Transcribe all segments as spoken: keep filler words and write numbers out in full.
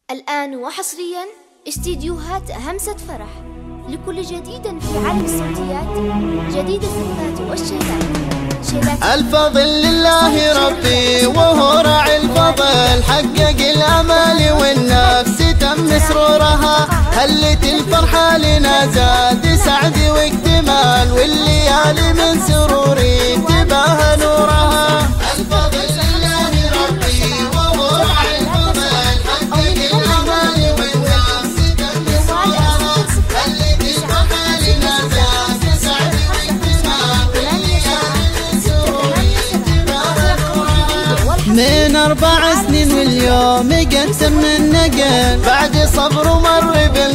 الآن وحصريا استديوهات همسة فرح لكل جديد في عالم الصوتيات. جديد الفتات والشيلات. الفضل لله ربي وهو راعي الفضل، حقق الامال والنفس تم سرورها، هلت الفرحه لنا زاد سعدي واكتمال، والليالي من سروري تباهى نورها. الفضل لله ربي وهو راعي الفضل، حقق الامال والنفس تم سرورها، هلت الفرحه لنا زاد سعدي واكتمال، والليالي من سروري تباهى نورها. من اربع سنين واليوم قدم من نقل، بعد صبر ومر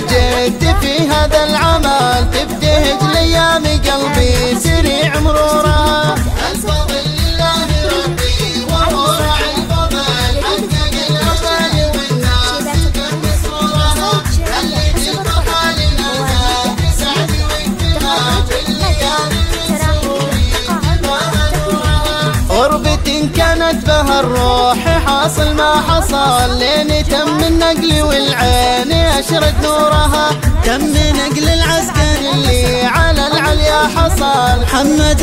بالجد في هذا العمل، تبتهج لأيام قلبي سريع مرورها. الفضل لله ربي وهو راعي الفضل، حقق الامال والناس تم سرورها، هلت الفرحه لنا زاد سعدي واكتمال، والليالي من سروري تباهى نورها. غربة كانت بها الروح حاصل ما حصل، لين تم النقل والعين اشرد نورها، تم نقل العسكر اللي على العليا حصل، محمد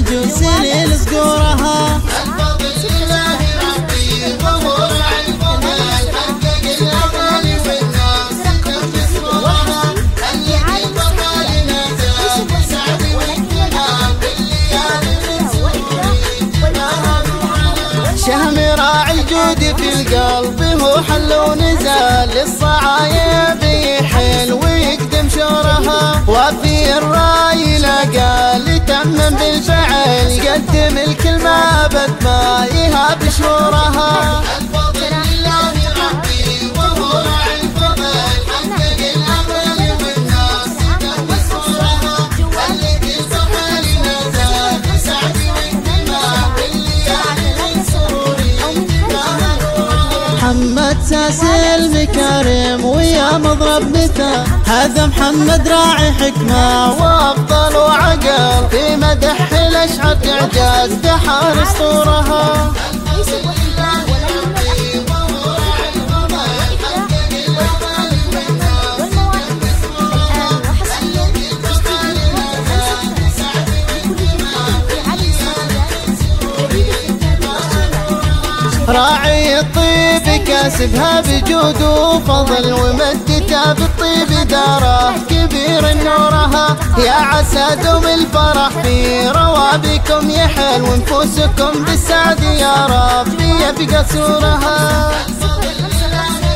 الجوسي لصقورها. الفضل لله ربي وهو راعي الفضل، حقق الامال والناس تم سرورها، هلت الفرحه لنا زاد سعدي واكتمال، والليالي من سروري تباهى نورها. شهم راعي الجود في القلب هو حل ونزال، للصعايب يحل ويقدم شورها، وفي الراي لقى تمم بالفعل، يقدم الكلمة بد ما يهاب شورها. الفضل لله ربي وهو راعي الفضل، حقق الامال والناس تم سرورها، هلت الفرحه لنا زاد سعدي واكتمال، والليالي من سروري تباهى نورها. محمد ساس المكارم ويا مضرب مثال، هذا محمد راعي حكمة وأفضل وعقل، في مدح الأشعر إعجاز بحار اسطورها. راعي الطيب كاسبها بجود وفضل، ومدته بالطيب داره كبير نورها، يا عسى دوم الفرح في روابيكم يحل، ونفوسكم بالسعد يا ربي يبقى سورها.